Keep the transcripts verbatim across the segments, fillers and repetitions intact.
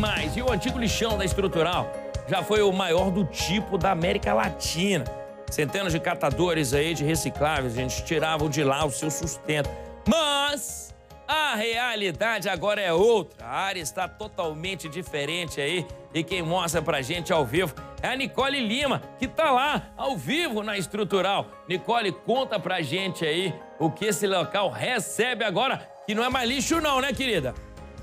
mais. E o antigo lixão da Estrutural já foi o maior do tipo da América Latina. Centenas de catadores aí de recicláveis, gente, tiravam de lá o seu sustento. Mas a realidade agora é outra. A área está totalmente diferente aí. E quem mostra pra gente ao vivo é a Nicole Lima, que tá lá, ao vivo, na Estrutural. Nicole, conta pra gente aí o que esse local recebe agora, que não é mais lixo não, né, querida?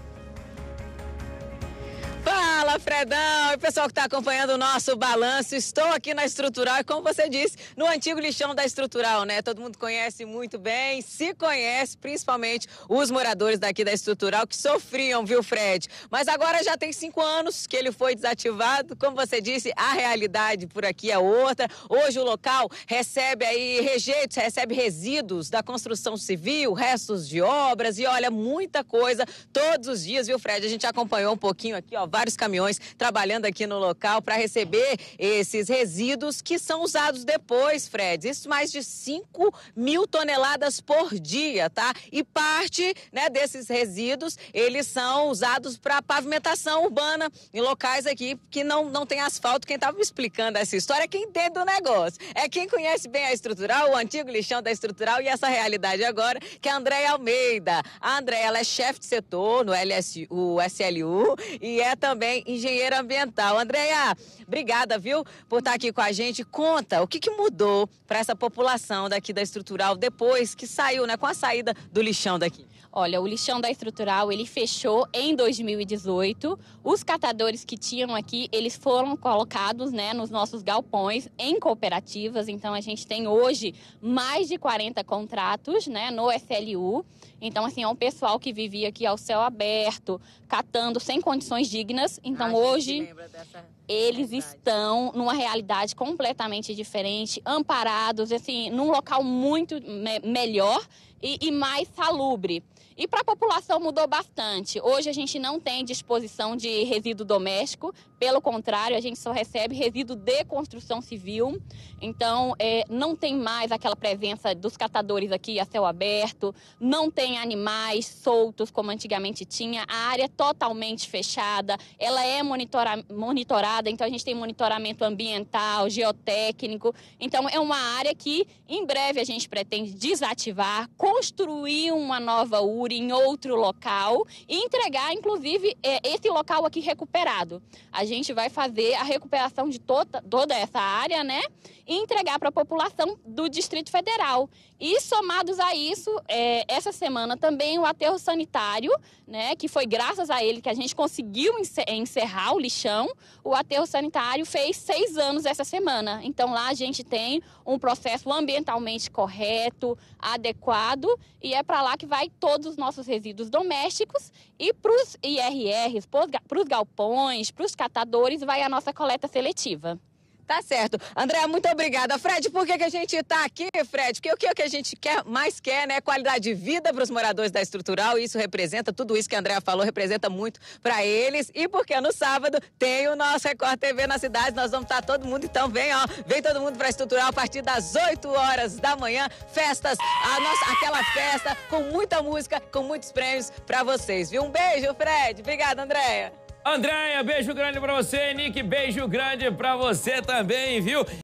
Fala, Fredão! E pessoal que está acompanhando o nosso balanço, estou aqui na Estrutural e, como você disse, no antigo lixão da Estrutural, né? Todo mundo conhece muito bem, se conhece, principalmente os moradores daqui da Estrutural que sofriam, viu, Fred? Mas agora já tem cinco anos que ele foi desativado. Como você disse, a realidade por aqui é outra. Hoje o local recebe aí rejeitos, recebe resíduos da construção civil, restos de obras e, olha, muita coisa todos os dias, viu, Fred? A gente acompanhou um pouquinho aqui, ó, vários caminhões trabalhando aqui no local para receber esses resíduos que são usados depois, Fred. Isso mais de cinco mil toneladas por dia, tá? E parte, né, desses resíduos, eles são usados para pavimentação urbana em locais aqui que não, não tem asfalto. Quem estava me explicando essa história é quem entende do negócio. É quem conhece bem a Estrutural, o antigo lixão da Estrutural e essa realidade agora, que é a Andréia Almeida. A Andréia, ela é chefe de setor no L S U, o S L U e é também engenheira ambiental. Andréia, obrigada, viu, por estar aqui com a gente. Conta, o que, que mudou para essa população daqui da Estrutural depois que saiu, né, com a saída do lixão daqui? Olha, o lixão da Estrutural, ele fechou em dois mil e dezoito. Os catadores que tinham aqui, eles foram colocados, né, nos nossos galpões em cooperativas. Então, a gente tem hoje mais de quarenta contratos, né, no S L U. Então, assim, é um pessoal que vivia aqui ao céu aberto, catando sem condições dignas. Então, a hoje, dessa... eles realidade. estão numa realidade completamente diferente, amparados, assim, num local muito me melhor e, e mais salubre. E para a população mudou bastante. Hoje a gente não tem disposição de resíduo doméstico, pelo contrário, a gente só recebe resíduo de construção civil. Então, é, não tem mais aquela presença dos catadores aqui a céu aberto, não tem animais soltos como antigamente tinha, a área é totalmente fechada, ela é monitora monitorada, então a gente tem monitoramento ambiental, geotécnico. Então, é uma área que em breve a gente pretende desativar, construir uma nova U R I em outro local e entregar, inclusive, esse local aqui recuperado. A gente vai fazer a recuperação de toda, toda essa área, né? E entregar para a população do Distrito Federal. E somados a isso, é, essa semana também o aterro sanitário, né? Que foi graças a ele que a gente conseguiu encerrar o lixão. O aterro sanitário fez seis anos essa semana. Então lá a gente tem um processo ambientalmente correto, adequado, e é para lá que vai todos os nossos resíduos domésticos, e para os I R Rs, para os galpões, para os catadores, vai a nossa coleta seletiva. Tá certo. Andréia, muito obrigada. Fred, por que, que a gente está aqui, Fred? Porque o que, que a gente quer, mais quer, né? Qualidade de vida para os moradores da Estrutural. E isso representa, tudo isso que a Andréia falou, representa muito para eles. E porque no sábado tem o nosso Record T V na cidade. Nós vamos estar todo mundo, então vem, ó. Vem todo mundo para a Estrutural a partir das oito horas da manhã. Festas, a nossa, aquela festa com muita música, com muitos prêmios para vocês, viu? Um beijo, Fred. Obrigada, Andréia. Andréia, beijo grande pra você. Nick, beijo grande pra você também, viu?